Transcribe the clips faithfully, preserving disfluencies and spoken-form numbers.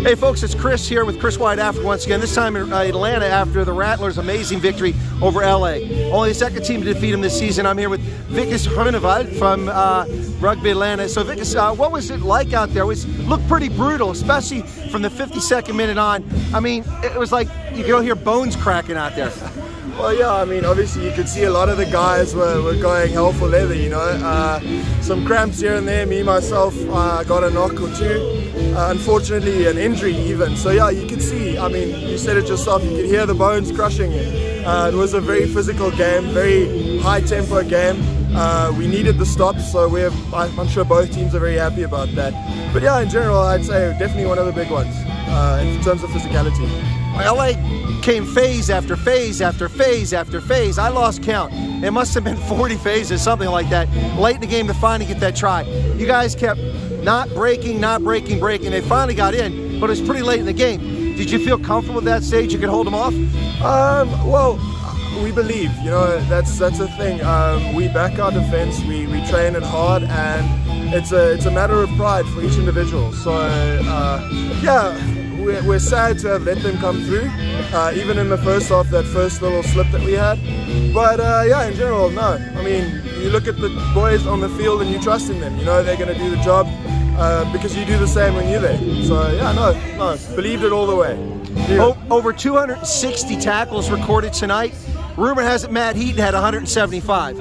Hey folks, it's Chris here with Chris Wyatt Africa once again, this time in uh, Atlanta after the Rattlers' amazing victory over L A. Only the second team to defeat them this season. I'm here with Vikas Huneveld from uh, Rugby Atlanta. So Vikas, uh, what was it like out there? It was, looked pretty brutal, especially from the fifty-second minute on. I mean, it was like you could hear bones cracking out there. Well, yeah, I mean, obviously you could see a lot of the guys were, were going hell for leather, you know. Uh, some cramps here and there. Me, myself, uh, got a knock or two. Uh, unfortunately, an injury even. So yeah, you could see, I mean, you said it yourself, you could hear the bones crushing it. Uh, it was a very physical game, very high tempo game. Uh, we needed the stops, so we're, I'm sure both teams are very happy about that. But yeah, in general, I'd say definitely one of the big ones uh, in terms of physicality. L A came phase after phase after phase after phase. I lost count. It must have been forty phases, something like that, late in the game to finally get that try. You guys kept not breaking, not breaking, breaking. They finally got in, but it was pretty late in the game. Did you feel comfortable at that stage you could hold them off? Um, well, we believe, you know, that's that's a thing. Um, we back our defense, we, we train it hard, and it's a, it's a matter of pride for each individual. So, uh, yeah, we're, we're sad to have let them come through, uh, even in the first half, that first little slip that we had. But uh, yeah, in general, no. I mean, you look at the boys on the field and you trust in them. You know they're going to do the job uh, because you do the same when you're there. So yeah, no, no, believed it all the way. Yeah. Over two hundred sixty tackles recorded tonight. Rumor has it Matt Heaton had one hundred seventy-five.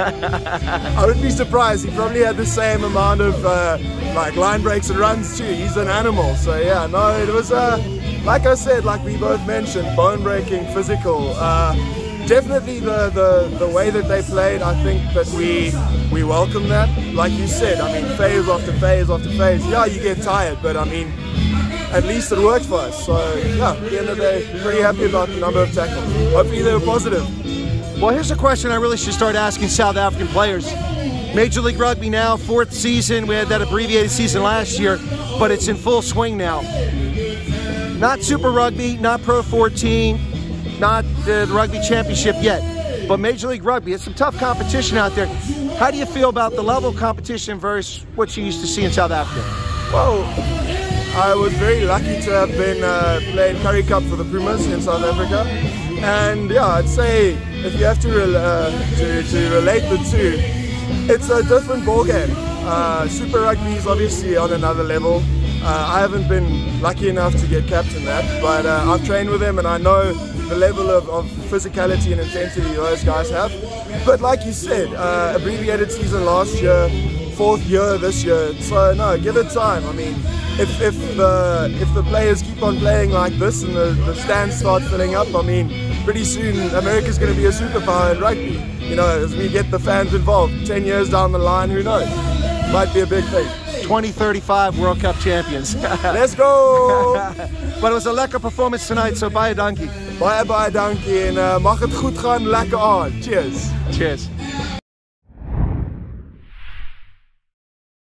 I wouldn't be surprised. He probably had the same amount of uh, like line breaks and runs too. He's an animal. So yeah, no, it was uh, like I said, like we both mentioned, bone breaking, physical. Uh, Definitely the, the, the way that they played, I think that we we welcome that. Like you said, I mean, phase after phase after phase. Yeah, you get tired, but I mean, at least it worked for us. So yeah, at the end of the day, pretty happy about the number of tackles. Hopefully they were positive. Well, here's a question I really should start asking South African players. Major League Rugby now, fourth season. We had that abbreviated season last year, but it's in full swing now. Not Super Rugby, not Pro fourteen. Not the Rugby Championship yet, but Major League Rugby, it's some tough competition out there. How do you feel about the level of competition versus what you used to see in South Africa? Well, I was very lucky to have been uh, playing Currie Cup for the Pumas in South Africa, and yeah, I'd say if you have to, re uh, to, to relate the two, it's a different ball game. Uh, Super Rugby is obviously on another level. Uh, I haven't been lucky enough to get capped in that, but uh, I've trained with them and I know the level of, of physicality and intensity those guys have. But like you said, uh, abbreviated season last year, fourth year this year, so no, give it time. I mean, if, if, the, if the players keep on playing like this and the, the stands start filling up, I mean, pretty soon America's going to be a superpower in rugby. You know, as we get the fans involved, ten years down the line, who knows? Might be a big thing. twenty thirty-five World Cup champions. Let's go! But it was a lekker performance tonight, so baie dankie. Baie baie dankie en uh, mag het goed gaan, lekker aan. Cheers. Cheers.